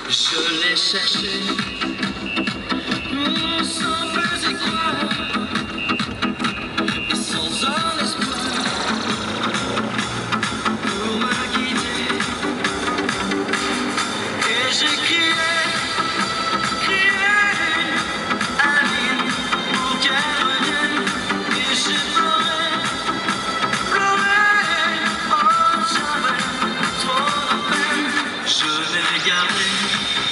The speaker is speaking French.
Je l'ai cherché, sans plus y croire, sans un espoir pour me guider. Et j'ai crié, crié à l'île pour qu'elle revienne. Et j'ai pleuré, pleuré, oh j'avais trop de peine. Je l'ai gardé.